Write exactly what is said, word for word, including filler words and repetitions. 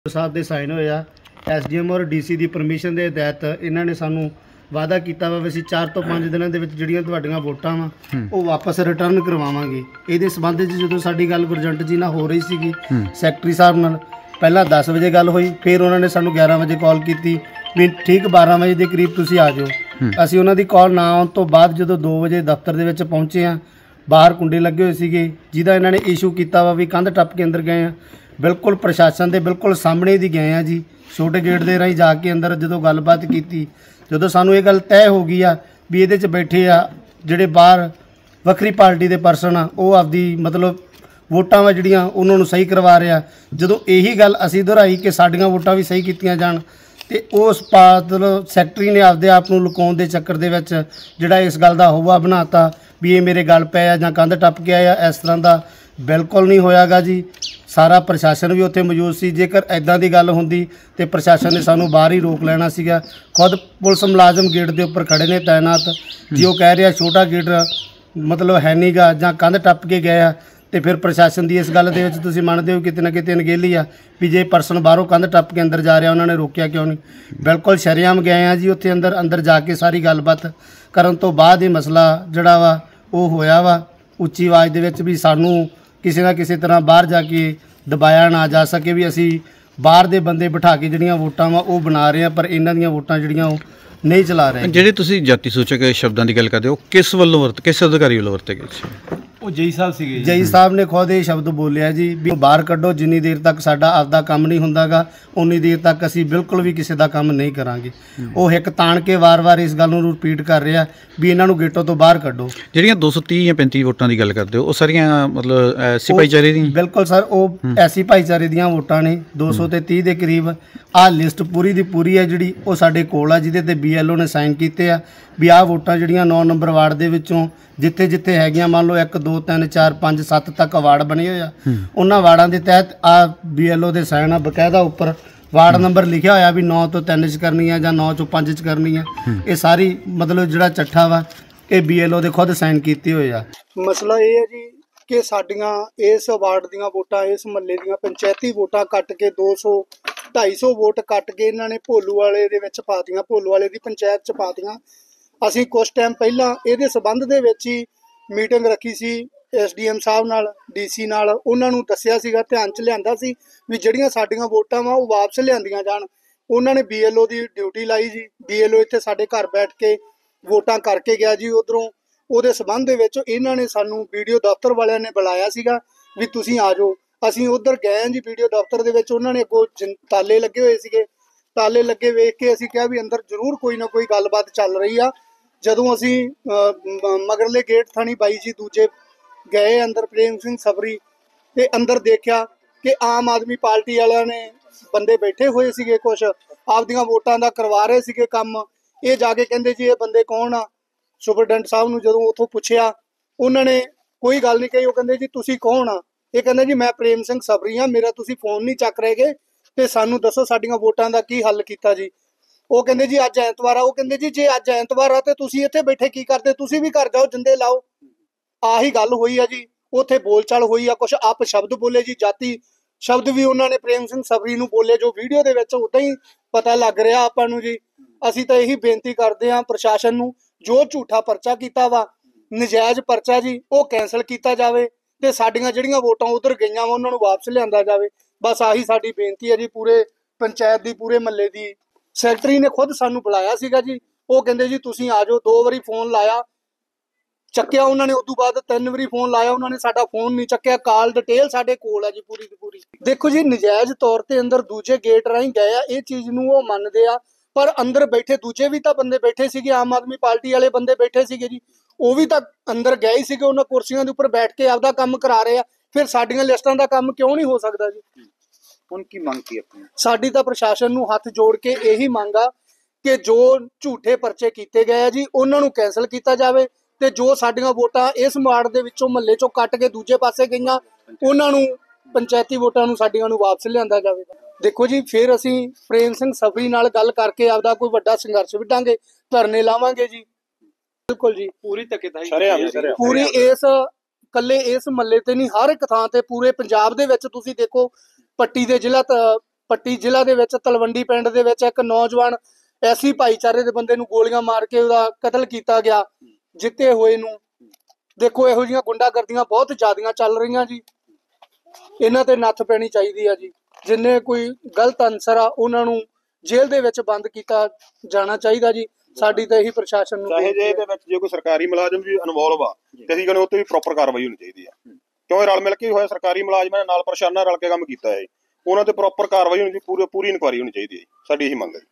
साहब के साइन होए आ एस डी एम और डी सी की परमिशन के तहत इन्होंने सानू वादा किया वा भी चार तो पाँच दिनों के ਜਿਹੜੀਆਂ ਤੁਹਾਡੀਆਂ ਵੋਟਾਂ ਵਾ ਉਹ ਵਾਪਸ ਰਿਟਰਨ ਕਰਵਾਵਾਂਗੇ। ਇਹਦੇ ਸੰਬੰਧ ਵਿੱਚ ਜਦੋਂ ਸਾਡੀ ਗੱਲ ਗੁਰਜੰਟ ਜੀ ਨਾਲ ਹੋ ਰਹੀ ਸੀਗੀ ਸੈਕਟਰੀ ਸਾਹਿਬ ਨਾਲ, ਪਹਿਲਾਂ दस ਵਜੇ ਗੱਲ ਹੋਈ, ਫਿਰ ਉਹਨਾਂ ਨੇ ਸਾਨੂੰ ग्यारह ਵਜੇ ਕਾਲ ਕੀਤੀ ਵੀ ਠੀਕ बारह ਵਜੇ ਦੇ ਕਰੀਬ ਤੁਸੀਂ ਆ ਜਾਓ। ਅਸੀਂ ਉਹਨਾਂ ਦੀ ਕਾਲ ਨਾ ਆਉਣ ਤੋਂ ਬਾਅਦ ਜਦੋਂ दो ਵਜੇ ਦਫ਼ਤਰ ਦੇ ਵਿੱਚ ਪਹੁੰਚੇ ਆ, ਬਾਹਰ ਕੁੰਡੇ ਲੱਗੇ ਹੋਏ ਸੀਗੇ ਜਿਹਦਾ ਇਹਨਾਂ ਨੇ ਇਸ਼ੂ ਕੀਤਾ ਵਾ ਵੀ ਕੰਧ ਟੱਪ ਕੇ ਅੰਦਰ ਗਏ ਆ। बिल्कुल प्रशासन के बिल्कुल सामने दी गए हैं जी, छोटे गेट के राही जाके अंदर जो गलबात की, जो सानू ये गल तय हो गई आ भी ये बैठे आ जोड़े बाहर वक्री पार्टी के परसन आ वो आपदी मतलब वोटां वा जिहड़ियां उन्होंने सही करवा रहे आ। जो यही गल असी दोहराई कि साडियां वोटां भी सही कीतियां जाण ते उस मतलब सैकटरी ने आपदे आप नूं लुकाउण दे चक्कर दे विच जिहड़ा इस गल दा हवा बनाता भी ये मेरे गल पै जां कंध टप के आया, इस तरह का बिल्कुल नहीं होयागा जी। सारा प्रशासन भी उत्थे मौजूद सी, जेकर इदां दी गल हुंदी ते प्रशासन ने सानू बाहर ही रोक लेना सीगा। खुद पुलिस मुलाजम गेट के उपर खड़े ने तैनात, जी वो कह रहा छोटा गेट मतलब है नहीं गा जां कंध टप के गए आ ते फिर प्रशासन की इस गल दे विच तुसीं मनदे हो किते ना किते अनगेली आ भी जे परसन बाहरों कंध टप के अंदर जा रहा उन्होंने रोकिया क्यों नहीं। बिल्कुल शरेआम गए हैं जी उत्थे अंदर अंदर जाके सारी गलबात करन तो बाद ये मसला जिहड़ा वा वो होया वा। उच्ची आवाज़ दे विच भी सानू किसी ना किसी तरह बाहर जाके दबाया ना जा सके भी असी बाहर दे बंदे बिठा के जिहड़ियां वोटां वा वो बना रहे हैं, पर इन्हां दीयां वोटां जिहड़ियां वो नहीं चला रहे। ਜਿਹੜੇ ਤੁਸੀਂ ਜਾਤੀ ਸੂਚਕ ਸ਼ਬਦਾਂ ਦੀ ਗੱਲ ਕਰਦੇ ਹੋ ਕਿਸ ਵੱਲੋਂ ਵਰਤ ਕਿਸ ਅਧਿਕਾਰੀ ਵੱਲੋਂ ਵਰਤੇ ਗਏ ਸੀ? ਉਹ ਜਈ ਸਾਹਿਬ ਸੀਗੇ। ਜਈ ਸਾਹਿਬ ਨੇ ਖੁਦ ਇਹ ਸ਼ਬਦ ਬੋਲਿਆ ਜੀ ਵੀ ਬਾਹਰ ਕੱਢੋ, ਜਿੰਨੀ ਦੇਰ ਤੱਕ ਸਾਡਾ ਆਪਦਾ ਕੰਮ ਨਹੀਂ ਹੁੰਦਾਗਾ ਉਨੀ ਦੇਰ ਤੱਕ ਅਸੀਂ ਬਿਲਕੁਲ ਵੀ ਕਿਸੇ ਦਾ ਕੰਮ ਨਹੀਂ ਕਰਾਂਗੇ। ਉਹ ਇੱਕ ਤਾਣ ਕੇ ਵਾਰ-ਵਾਰ ਇਸ ਗੱਲ ਨੂੰ ਰਿਪੀਟ ਕਰ ਰਿਹਾ ਵੀ ਇਹਨਾਂ ਨੂੰ ਗੇਟੋਂ ਤੋਂ ਬਾਹਰ ਕੱਢੋ। ਜਿਹੜੀਆਂ दो सौ तीस ਜਾਂ पैंतीस ਵੋਟਾਂ ਦੀ ਗੱਲ ਕਰਦੇ ਹੋ ਉਹ ਸਾਰੀਆਂ ਮਤਲਬ ਐਸੀ ਭਾਈਚਾਰੇ ਦੀਆਂ? ਬਿਲਕੁਲ ਸਰ, ਉਹ ਐਸੀ ਭਾਈਚਾਰੇ ਦੀਆਂ ਵੋਟਾਂ ਨੇ दो सौ ਤੇ तीस ਦੇ ਕਰੀਬ। ਆਹ ਲਿਸਟ ਪੂਰੀ ਦੀ ਪੂਰੀ ਹੈ ਜਿਹੜੀ ਉਹ ਸਾਡੇ ਕੋਲ ਆ, ਜਿਹਦੇ ਤੇ ਬੀ ਐਲ ਓ ਨੇ ਸਾਈਨ ਕੀਤੇ ਆ ਵੀ ਆਹ ਵੋਟਾਂ ਜਿਹੜੀਆਂ नौ ਨੰਬਰ ਵਾਰਡ ਦੇ ਵਿੱਚੋਂ ਜਿੱਥੇ ਜਿੱਥੇ ਹੈਗੀਆਂ ਮੰਨ ਲਓ एक दो तीन चार पाँच सत्त तक वार्ड बने हुए आ, उन्हां वार्डां दे तहत आ बी एल ओ दे साइन आ बकायदा उपर वार्ड नंबर लिखा होया भी नौ तो तीन च करनी है जां नौ चो पाँच च करनी है। ये सारी मतलब जिहड़ा चट्ठा वा ये बी एल ओ दे खुद साइन कीते हुए आ। मसला ये है जी कि साडियां इस वार्ड दीयां वोटां इस महल्ले दीयां पंचायती वोटां कट के दो सौ ढाई सौ वोट कट के इन्हां ने भोलू वाले दे विच पातीआं, भोलू वाले दी पंचायत च पातीआं। ਅਸੀਂ ਕੁਛ ਟਾਈਮ ਪਹਿਲਾਂ ਇਹਦੇ ਸਬੰਧ ਦੇ ਵਿੱਚ ਹੀ ਮੀਟਿੰਗ ਰੱਖੀ ਸੀ ਐਸ ਡੀ ਐਮ ਸਾਹਿਬ ਨਾਲ, ਡੀ ਸੀ ਨਾਲ। ਉਹਨਾਂ ਨੂੰ ਦੱਸਿਆ ਸੀਗਾ, ਧਿਆਨ 'ਚ ਲਿਆਂਦਾ ਸੀ ਵੀ ਜਿਹੜੀਆਂ ਸਾਡੀਆਂ ਵੋਟਾਂ ਵਾ ਉਹ ਵਾਪਸ ਲਿਆਂਦੀਆਂ ਜਾਣ। ਉਹਨਾਂ ਨੇ ਬੀ ਐਲ ਓ ਦੀ ਡਿਊਟੀ ਲਾਈ ਜੀ। ਬੀ ਐਲ ਓ ਇੱਥੇ ਸਾਡੇ ਘਰ ਬੈਠ ਕੇ ਵੋਟਾਂ ਕਰਕੇ ਗਿਆ ਜੀ ਉੱਧਰੋਂ। ਉਹਦੇ ਸਬੰਧ ਦੇ ਵਿੱਚ ਇਹਨਾਂ ਨੇ ਸਾਨੂੰ ਵੀਡੀਓ ਦਫ਼ਤਰ ਵਾਲਿਆਂ ਨੇ ਬੁਲਾਇਆ ਸੀਗਾ ਵੀ ਤੁਸੀਂ ਆ ਜਾਓ। ਅਸੀਂ ਉੱਧਰ ਗਏ ਜੀ ਵੀਡੀਓ ਦਫ਼ਤਰ ਦੇ ਵਿੱਚ। ਉਹਨਾਂ ਨੇ ਅੱਗੋਂ ਤਾਲੇ ਲੱਗੇ ਹੋਏ ਸੀਗੇ, ਤਾਲੇ ਲੱਗੇ ਵੇਖ ਕੇ ਅਸੀਂ ਕਿਹਾ ਵੀ ਅੰਦਰ ਜ਼ਰੂਰ ਕੋਈ ਨਾ ਕੋਈ ਗੱਲਬਾਤ ਚੱਲ ਰਹੀ ਆ। ਜਦੋਂ ਅਸੀਂ ਮਗਰਲੇ ਗੇਟ ਥਾਣੀ ਬਾਈ ਜੀ ਦੂਜੇ ਗਏ ਅੰਦਰ, ਪ੍ਰੇਮ ਸਿੰਘ ਸਬਰੀ, ਤੇ ਅੰਦਰ ਦੇਖਿਆ ਕਿ ਆਮ ਆਦਮੀ ਪਾਰਟੀ ਵਾਲਿਆਂ ਨੇ ਬੰਦੇ ਬੈਠੇ ਹੋਏ ਸੀਗੇ, ਕੁਛ ਆਪਦੀਆਂ ਵੋਟਾਂ ਦਾ ਕਰਵਾ ਰਹੇ ਸੀਗੇ ਕੰਮ। ਇਹ ਜਾ ਕੇ ਕਹਿੰਦੇ ਜੀ ਇਹ ਬੰਦੇ ਕੌਣ ਆ? ਸੁਪਰਡੈਂਟ ਸਾਹਿਬ ਨੂੰ ਜਦੋਂ ਉੱਥੋਂ ਪੁੱਛਿਆ ਉਹਨਾਂ ਨੇ ਕੋਈ ਗੱਲ ਨਹੀਂ ਕਹੀ। ਉਹ ਕਹਿੰਦੇ ਜੀ ਤੁਸੀਂ ਕੌਣ ਆ? ਇਹ ਕਹਿੰਦੇ ਜੀ ਮੈਂ ਪ੍ਰੇਮ ਸਿੰਘ ਸਬਰੀ ਹਾਂ, ਮੇਰਾ ਤੁਸੀਂ ਫੋਨ ਨਹੀਂ ਚੱਕ ਰਹੇਗੇ ਤੇ ਸਾਨੂੰ ਦੱਸੋ ਸਾਡੀਆਂ ਵੋਟਾਂ ਦਾ ਕੀ ਹੱਲ ਕੀਤਾ ਜੀ। ਉਹ ਕਹਿੰਦੇ ਜੀ ਅੱਜ ਐਤਵਾਰ ਆ। ਉਹ ਕਹਿੰਦੇ ਜੀ ਜੇ ਅੱਜ ਐਤਵਾਰ ਆ ਤੇ ਤੁਸੀਂ ਇੱਥੇ ਬੈਠੇ ਕੀ ਕਰਦੇ? ਤੁਸੀਂ ਵੀ ਘਰ ਜਾਓ, ਜਿੰਦੇ ਲਾਓ। ਆਹੀ ਗੱਲ ਹੋਈ ਆ ਜੀ। ਉੱਥੇ ਬੋਲਚਾਲ ਹੋਈ ਆ, ਕੁਛ ਆਪ ਸ਼ਬਦ ਬੋਲੇ ਜੀ, ਜਾਤੀ ਸ਼ਬਦ ਵੀ ਉਹਨਾਂ ਨੇ ਪ੍ਰੇਮ ਸਿੰਘ ਸਬਰੀ ਨੂੰ ਬੋਲੇ, ਜੋ ਵੀਡੀਓ ਦੇ ਵਿੱਚ ਉੱਦਾਂ ਹੀ ਪਤਾ ਲੱਗ ਰਿਹਾ ਆਪਾਂ ਨੂੰ ਜੀ। ਅਸੀਂ ਤਾਂ ਇਹੀ ਬੇਨਤੀ ਕਰਦੇ ਹਾਂ ਪ੍ਰਸ਼ਾਸਨ ਨੂੰ, ਜੋ ਝੂਠਾ ਪਰਚਾ ਕੀਤਾ ਵਾ, ਨਜਾਇਜ਼ ਪਰਚਾ ਜੀ, ਉਹ ਕੈਂਸਲ ਕੀਤਾ ਜਾਵੇ ਤੇ ਸਾਡੀਆਂ ਜਿਹੜੀਆਂ ਵੋਟਾਂ ਉਧਰ ਗਈਆਂ ਵਾ ਉਹਨਾਂ ਨੂੰ ਵਾਪਸ ਲਿਆਂਦਾ ਜਾਵੇ। ਬਸ ਆਹੀ ਸਾਡੀ ਬੇਨਤੀ ਹੈ ਜੀ ਪੂਰੇ ਪੰਚਾਇਤ ਦੀ, ਪੂਰੇ ਮਹੱਲੇ ਦੀ। ਸੈਕਟਰੀ ਨੇ ਖੁਦ ਸਾਨੂੰ ਬੁਲਾਇਆ ਸੀਗਾ ਜੀ। ਉਹ ਕਹਿੰਦੇ ਜੀ ਤੁਸੀਂ ਆ ਜਾਓ। ਦੋ ਵਾਰੀ ਫੋਨ ਲਾਇਆ, ਚੱਕਿਆ ਉਹਨਾਂ ਨੇ। ਉਦੋਂ ਬਾਅਦ ਤਿੰਨ ਵਾਰੀ ਫੋਨ ਲਾਇਆ, ਉਹਨਾਂ ਨੇ ਸਾਡਾ ਫੋਨ ਨਹੀਂ ਚੱਕਿਆ। ਕਾਲ ਡਿਟੇਲ ਸਾਡੇ ਕੋਲ ਆ ਜੀ ਪੂਰੀ ਦੀ ਪੂਰੀ। ਦੇਖੋ ਜੀ ਨਜਾਇਜ਼ ਤੌਰ ਤੇ ਅੰਦਰ ਦੂਜੇ ਗੇਟ ਰਾਹੀਂ ਗਏ ਆ, ਇਹ ਚੀਜ਼ ਨੂੰ ਉਹ ਮੰਨਦੇ ਆ, ਪਰ ਅੰਦਰ ਬੈਠੇ ਦੂਜੇ ਵੀ ਤਾਂ ਬੰਦੇ ਬੈਠੇ ਸੀਗੇ, ਆਮ ਆਦਮੀ ਪਾਰਟੀ ਵਾਲੇ ਬੰਦੇ ਬੈਠੇ ਸੀਗੇ ਜੀ। ਉਹ ਵੀ ਤਾਂ ਅੰਦਰ ਗਏ ਹੀ ਸੀਗੇ, ਉਹਨਾਂ ਕੁਰਸੀਆਂ ਦੇ ਉੱਪਰ ਬੈਠ ਕੇ ਆਪਦਾ ਕੰਮ ਕਰਾ ਰਹੇ ਆ। ਫਿਰ ਸਾਡੀਆਂ ਲਿਸਟਾਂ ਦਾ ਕੰਮ ਕਿਉਂ ਨਹੀਂ ਹੋ ਸਕਦਾ ਜੀ? ਹੁਣ ਕੀ ਮੰਗ ਕੀ ਆਪਣੀ? ਸਾਡੀ ਤਾਂ ਪ੍ਰਸ਼ਾਸਨ ਨੂੰ ਹੱਥ ਜੋੜ ਕੇ ਇਹੀ ਮੰਗ ਆ ਕਿ ਜੋ ਝੂਠੇ ਪਰਚੇ ਕੀਤੇ ਗਏ ਆ ਜੀ ਉਹਨਾਂ ਨੂੰ ਕੈਂਸਲ ਕੀਤਾ ਜਾਵੇ ਤੇ ਜੋ ਸਾਡੀਆਂ ਵੋਟਾਂ ਇਸ ਵਾਰਡ ਦੇ ਵਿੱਚੋਂ ਮਹੱਲੇ ਚੋਂ ਕੱਟ ਕੇ ਦੂਜੇ ਪਾਸੇ ਗਈਆਂ ਉਹਨਾਂ ਨੂੰ ਪੰਚਾਇਤੀ ਵੋਟਾਂ ਨੂੰ ਸਾਡੀਆਂ ਨੂੰ ਵਾਪਸ ਲਿਆਂਦਾ ਜਾਵੇ। ਦੇਖੋ ਜੀ ਫਿਰ ਅਸੀਂ ਪ੍ਰੇਮ ਸਿੰਘ ਸਬਰੀ ਨਾਲ ਗੱਲ ਕਰਕੇ ਆਪਦਾ ਕੋਈ ਵੱਡਾ ਸੰਘਰਸ਼ ਵਿੱਢਾਂਗੇ, ਧਰਨੇ ਲਾਵਾਂਗੇ ਜੀ। ਬਿਲਕੁਲ ਜੀ, ਪੂਰੀ ਧੱਕੇਸ਼ਾਹੀ ਪੂਰੀ ਇਸ ਕੱਲੇ ਇਸ ਮਹੱਲੇ ਤੇ ਨਹੀਂ, ਹਰ ਇੱਕ ਥਾਂ ਤੇ ਪੂਰੇ ਪੰਜਾਬ ਦੇ ਵਿੱਚ ਤੁਸੀਂ ਦੇਖੋ ਪੱਟੀ ਦੇ ਜ਼ਿਲ੍ਹਾ ਪੱਟੀ ਜ਼ਿਲ੍ਹਾ ਦੇ ਵਿੱਚ ਤਲਵੰਡੀ ਪਿੰਡ ਦੇ ਵਿੱਚ ਇੱਕ ਨੌਜਵਾਨ ਐਸੀ ਭਾਈਚਾਰੇ ਦੇ ਬੰਦੇ ਨੂੰ ਗੋਲੀਆਂ ਮਾਰ ਕੇ ਉਹਦਾ ਕਤਲ ਕੀਤਾ ਗਿਆ ਜਿੱਤੇ ਹੋਏ ਨੂੰ। ਦੇਖੋ ਇਹੋ ਜਿਹੀਆਂ ਗੁੰਡਾਗਰਦੀਆਂ ਬਹੁਤ ਜ਼ਿਆਦੀਆਂ ਚੱਲ ਰਹੀਆਂ ਜੀ, ਇਹਨਾਂ ਤੇ ਨੱਥ ਪੈਣੀ ਚਾਹੀਦੀ ਆ ਜੀ। ਜਿੰਨੇ ਕੋਈ ਗਲਤ ਅਨਸਰ ਆ ਉਹਨਾਂ ਨੂੰ ਜੇਲ੍ਹ ਦੇ ਵਿੱਚ ਬੰਦ ਕੀਤਾ ਜਾਣਾ ਚਾਹੀਦਾ ਜੀ। ਸਾਡੀ ਤਾਂ ਇਹੀ ਪ੍ਰਸ਼ਾਸਨ ਨੂੰ ਚਾਹੇ ਜੇ ਇਹਦੇ ਵਿੱਚ ਜੇ ਕੋਈ ਸਰਕਾਰੀ ਮੁਲਾਜ਼ਮ ਵੀ ਇਨਵੋਲਵ ਆ ਤੇ ਅਸੀਂ ਕਹਿੰਦੇ ਉੱਤੇ ਵੀ ਪ੍ਰੋਪਰ ਕਾਰਵਾਈ ਹੋਣੀ ਚਾਹੀਦੀ ਆ, ਕਿਉਂ ਇਹ ਰਲ ਮਿਲ ਕੇ ਹੋਇਆ ਸਰਕਾਰੀ ਮੁਲਾਜ਼ਮਾਂ ਨੇ ਨਾਲ ਪ੍ਰਸ਼ਾਸਨ ਨਾਲ ਰਲ ਕੇ ਕੰਮ ਕੀਤਾ ਹੈ, ਉਹਨਾਂ ਤੇ ਪ੍ਰੋਪਰ ਕਾਰਵਾਈ ਹੋਣੀ ਚਾਹੀਦੀ, ਪੂਰੀ ਪੂਰੀ ਇਨਕੁਆਇਰੀ ਹੋਣੀ ਚਾਹੀਦੀ ਹੈ। ਸਾਡੀ ਇਹੀ ਮੰਗ ਹੈ।